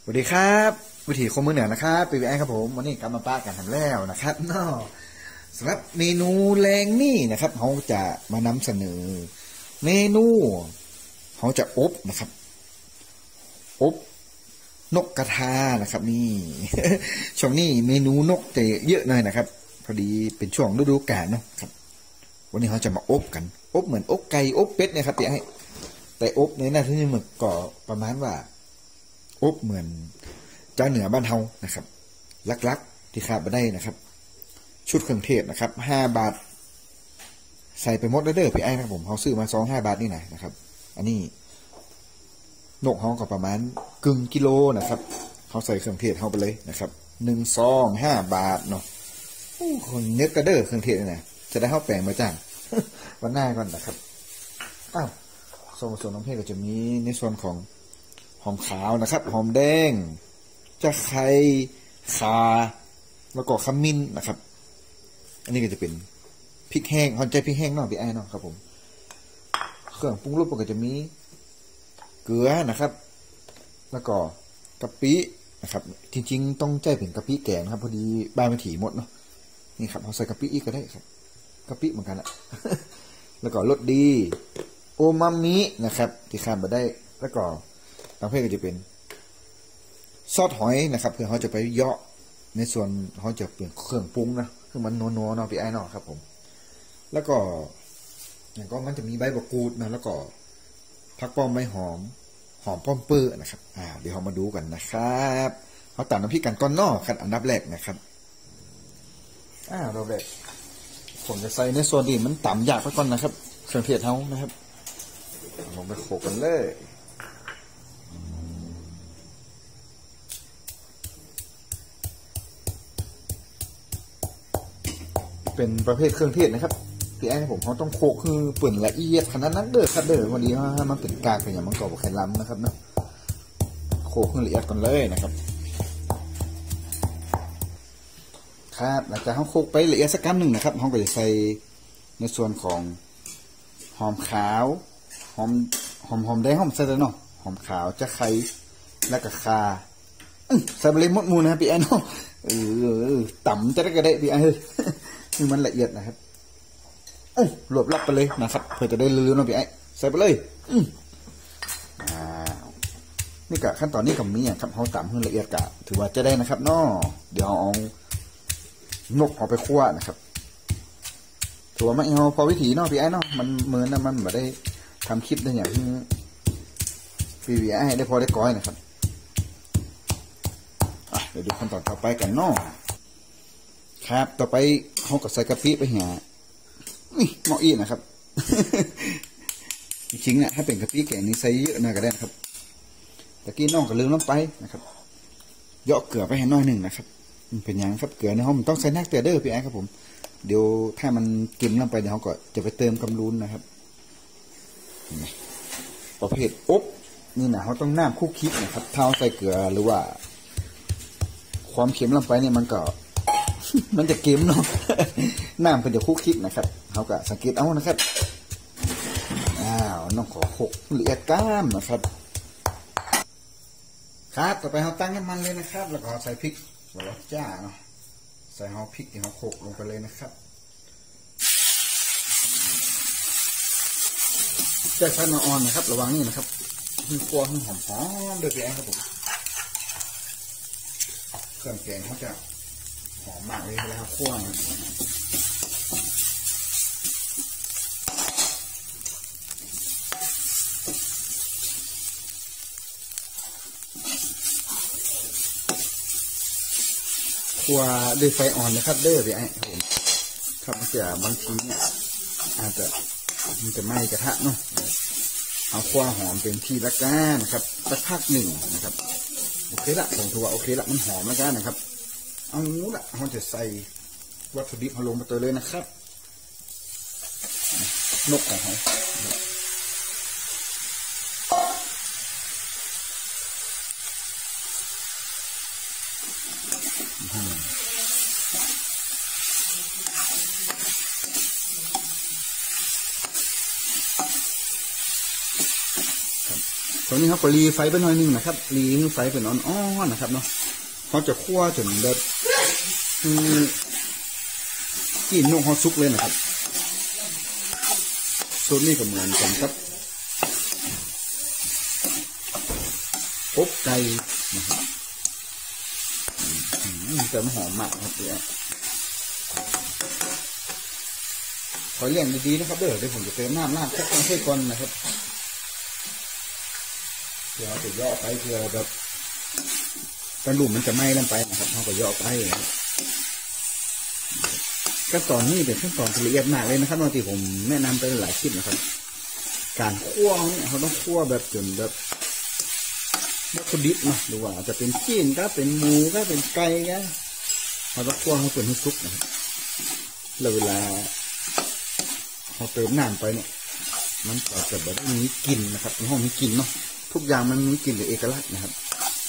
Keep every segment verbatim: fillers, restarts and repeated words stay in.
สวัสดีครับวิถีคนเมืองเหนือนะครับปีบีไอครับผมวันนี้กลับมาป้ากันทำแล้วนะครับเนาะสำหรับเมนูแรงนี่นะครับเขาจะมานำเสนอเมนูเขาจะอบนะครับอบนกกระทานะครับนี่ช่วงนี้เมนูนกจะเยอะหน่อยนะครับพอดีเป็นช่วงฤดูกาลเนาะครับวันนี้เขาจะมาอบกันอบเหมือนอบไก่อบเป็ดเนี่ยครับพี่ไอ้แต่อบในหน้าที่นี่มันก็ประมาณว่าอบเหมือนเจ้าเหนือบ้านเฮานะครับลักๆที่ขาดไปได้นะครับชุดเครื่องเทศนะครับห้าบาทใส่ไปหมดเด้อพี่ไอ้นะครับผมเขาซื้อมาสองห้าบาทนี่ไหนนะครับอันนี้นกเขาก็ประมาณกึ่งกิโลนะครับเขาใส่เครื่องเทศเข้าไปเลยนะครับหนึ่งซองห้าบาทเนาะคนเนื้อกระเด้อเครื่องเทศนี่นะจะได้เข้าแปลงมาจ้างวันหน้าก่อนนะครับอ้าวส่วนผสมน้ำเพชรก็จะมีในส่วนของหอมขาวนะครับหอมแดงจะไข่ข่าแล้วก็ขมิ้นนะครับอันนี้ก็จะเป็นพริกแห้งหอมใจพริกแห้งเนาะพี่ไอ้เนาะครับผมเครื่องปรุงรสก็จะมีเกลือนะครับแล้วก็กะปินะครับจริงๆต้องใจเป็นกะปิแกงครับพอดีบ้านมันถี่หมดเนาะนี่ครับเราใส่กะปิอีกก็ได้ครับกะปิเหมือนกันแหละ แล้วก็รสดีโอมามินะครับที่ข้ามมาได้แล้วก็ตามเพื่อนก็จะเป็นซอสหอยนะครับเพื่อเขาจะไปเยาะในส่วนเขาจะเปลี่ยนเครื่องปรุงนะคือมันนัวๆเนาะพี่ไอ้เนาะครับผมแล้วก็อย่างก็มันจะมีใบมะกรูดนะแล้วก็ผักป้อมไม้หอมหอมป้อมเปื้อนะครับอ่าเดี๋ยวเรามาดูกันนะครับเขาตัดน้ำพริกกันก้อนนอกกันอันดับแรกนะครับอ่าเราแบบผมจะใส่ในส่วนที่มันต่ำยากไปก่อนนะครับเครื่องเทศเขานะครับลงไปโขกกันเลยเป็นประเภทเครื่องเทศนะครับพี่แอนผมเขาต้องโคกคือเปิ่นละเอียดขนาดนั้นเด้อครับเด้อวันนี้ว่ามันเป็นกากเป็นอย่างมังกรไข่ล้ำนะครับนะโคกคือละเอียดก่อนเลยนะครับครับหลังจากเขาโคกไปละเอียดสักกั๊บหนึ่งนะครับเขาก็จะใส่ในส่วนของหอมขาวหอมหอมหอมแดงหอมใส่เลยเนาะหอมขาวจะไข่แล้วก็ข่าใส่ไปเลยหมดมูนะครับพี่แอนเนาะเออต่ำจะได้กระเดะพี่แอนคือมันละเอียดนะครับเอ้ยรวบลับไปเลยนะครับเพื่อจะได้ลื้อๆเนาะพี่ไอ้ใส่ไปเลยอืมอ่านี่กะขั้นตอนนี้กับมีอ่ะครับเขาต่ำให้ละเอียดกะถือว่าจะได้นะครับเนาะเดี๋ยวเอานกเอาไปคั่วนะครับถือว่าไม่เอาพอวิธีเนาะพี่ไอ้เนาะมันเหมือนนะมันแบบได้ทำคลิปได้อย่างที่พี่พี่ไอ้ได้พอได้ก้อยนะครับอ่ะเดี๋ยวดูขั้นตอนต่อไปกันเนาะครับต่อไปเขาก็ใส่กะปิไปหานี่เหมาะอีนะครับ จริงๆเนี่ยถ้าเป็นกะปิแกงนี่ใส่เยอะหน่อยก็ได้นะครับตะกี้น้องก็ลืมน้ำไปนะครับเยาะเกลือไปให้น้อยหนึ่งนะครับมันเป็นอย่างครับเกลือในห้องมันต้องใส่นักเตอเดอร์พี่แอ๊ครับผมเดี๋ยวถ้ามันกินลงไปเดี๋ยวเขาก็จะไปเติมกำลุนนะครับประเภทอบนี่นะเขาต้องน้ำคุกคิดนะครับเท้าใส่เกลือหรือว่าความเค็มลงไปเนี่ยมันก็มันจะเค็มเนาะน้ำเป็นจะคุกคิดนะครับเขาก็สังเกตเอานะครับอ้าวน้องขอหกละเอียดก้ามนะครับครับต่อไปเราตั้งน้ำมันเลยนะครับแล้วก็ใส่พริกหัวจ้าเนาะใส่เอาพริกที่เราโขกลงไปเลยนะครับจะใช้มาออนนะครับระวังนี่นะครับคือคั่วให้หอมๆโดยพี่แอนครับผมเครื่องแกงเขาจะหอมมากเลยเวลาคั่วคั่วด้วยไฟอ่อนนะครับเด้อพี่ไอ้ผมครับมันจะบางทีเนี่ยอาจจะมันจะไหม้กระทะเนาะเอาคั่วหอมเป็นที่ละกันนะครับสักพักหนึ่งนะครับโอเคละผมถือว่าโอเคละมันหอมแล้วกันนะครับเอางูละเราจะใส่วัตถุดิบลงมาตัวเลยนะครับนกของเขาตอนนี้เขาก็รีไฟไปหน่อยนึงนะครับรีไฟเป็นอ่อนๆนะครับเนาะเขาจะคั่วจนแบบกินนกฮอซุกเลยนะครับสูตรนี้ก็เหมือนกันครับอบไก่นะครับแต่มันหอมมากครับเดี๋ยวขอเลี้ยงดีๆนะครับเดี๋ยวเดี๋ยวผมจะเติมน้ำราดแค่ต้องให้ก่อนนะครับเดี๋ยวจะย่อไปเพื่อแบบกระหลุมมันจะไหม้ลงไปนะครับเขาก็ย่อไปขั้นตอนนี้เป็นขั้นตอนละเอียดมากเลยนะครับที่ผมแนะนำไปหลายคลิปนะครับการคั่วเนี่ยเขาต้องคั่วแบบจนแบบวัตถุดิบนะหรือว่าจะเป็นจีนก็เป็นหมูก็เป็นไก่ก็เราต้องคั่วให้เป็นให้สุกนะครับแล้วเวลาเราเติมน้ำไปเนี่ยมันก็จะแบบมีกลิ่นนะครับในห้องมีกลิ่นเนาะทุกอย่างมันมีกลิ่นเอกลักษณ์นะครับ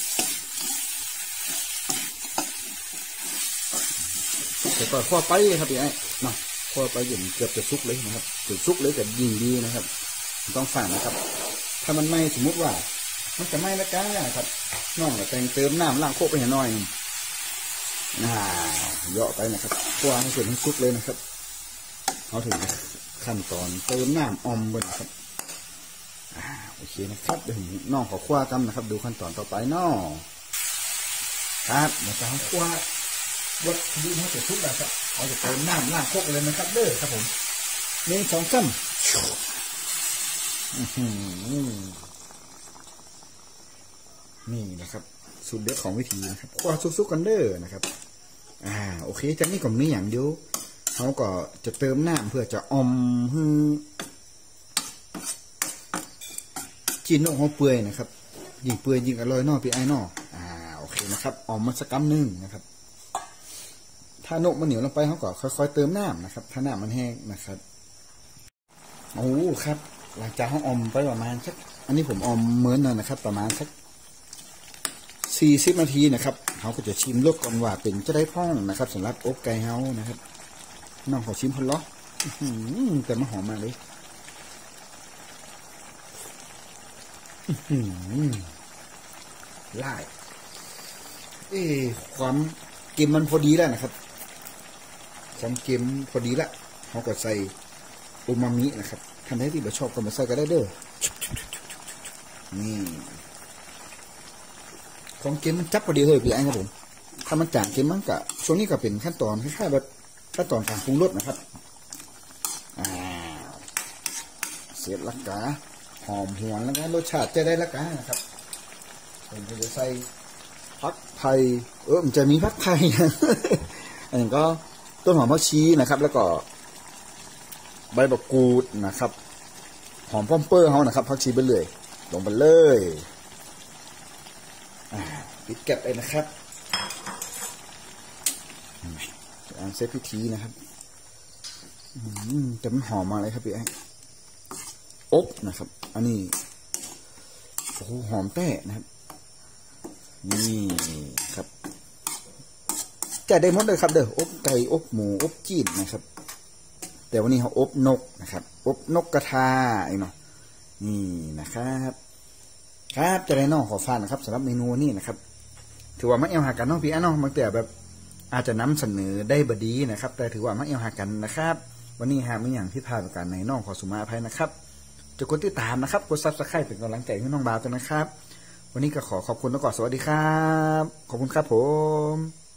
แต่ก็คั่วไปครับพี่ไอ้เนาะคั่วไปจนเกือบจะสุกเลยนะครับถึงสุกเลยแต่ยิ่งดีนะครับต้องฝังนะครับถ้ามันไม่สมมุติว่ามันจะไหม้แล้วกันนะครับน้องแต่งเติมน้ำล้างโคกไปหน่อยน่าเยอะไปนะครับคั่วให้ส่วนให้สุกเลยนะครับเอาถึงขั้นตอนเติมน้ำอมบนครับอ่าโอเคนะครับเดี๋ยวน้องขอคั่วกันนะครับดูขั้นตอนต่อไปน้องครับเดี๋ยวจะเอาคั่ววัตถุดิบให้เสร็จทุกอย่างครับเราจะเติมน้ำล้างโคกเลยนะครับเด้อครับผมหนึ่งสองสามนี่นะครับสูตรเด็ดของวิธีนะครับคั่วซุกๆกันเด้อนะครับอ่าโอเคจากนี้ก็มีอย่างเดียวเขาก็จะเติมน้ำเพื่อจะอมให้จีนนกเขาเปื่อยนะครับยิ่งเปื่อยยิ่งอร่อยนอพี่ไอ้นออ่าโอเคนะครับอมมันสักกำนึงนะครับถ้านกมันเหนียวลงไปเขาก็ค่อยๆเติมน้ำนะครับถ้าน้ำมันแห้งนะครับโอ้ครับหลังจากเขาอมไปประมาณสักอันนี้ผมอมเหมือนนั่นนะครับประมาณสักสี่สิบนาทีนะครับเขาก็จะชิมรสก่อนว่าเป็นจะได้พ่องนะครับสำหรับอบไก่เฮานะครับน้องขอชิมพอล้อแต่มันหอมมากเลยไล่เอ้ความเค็มมันพอดีแล้วนะครับความเค็มพอดีละเขาก็ใส่อูมามินะครับท่านใดที่ไม่ชอบก็มาใส่ก็ได้เด้อนี่ของเค็มมันจับพอดีเลยพี่ไอ้ครับผมถ้ามันจางเค็มมันก็ช่วงนี้ก็เป็นขั้นตอนคล้ายๆแบบขั้นตอนการปรุงรสนะครับอ่าเสร็จแล้วกะหอมหวนแล้วก็รสชาติจะได้แล้วกันนะครับผมจะใส่ผักไทยเออมันจะมีผักไทยอันนี้ก็ต้นหอมผักชีนะครับแล้วก็ใบบักกูดนะครับหอมป้อมเปอร์เขานะครับผักชีไปเลยลงไปเลยปิดแก็บเลยนะครับอันเซตพิธีนะครับจะมันหอมมาเลยครับพี่ไอ้อบนะครับอันนี้โอ้โหหอมแต้นะครับนี่ครับจะได้หมดเลยครับเด้ออบไก่อบหมูอบจีนนะครับแต่วันนี้เขาอบนกนะครับอบนกกระทาไอ้เนาะนี่นะครับครับจะได้น้องขอฟังนะครับสำหรับเมนูนี้นะครับถือว่าไม่เอาหากันน้องพี่ไอ้น้องบางแต่แบบอาจจะนำเสนอได้บดีนะครับแต่ถือว่าไม่เอาหากันนะครับวันนี้หาไม่อย่างที่พาประการในน้องขอสุมาอภัยนะครับจะกดติดตามนะครับกดซับสไครป์เป็นกำลังใจให้น้องบาวกันนะครับวันนี้ก็ขอขอบคุณแล้วก็สวัสดีครับขอบคุณครับผม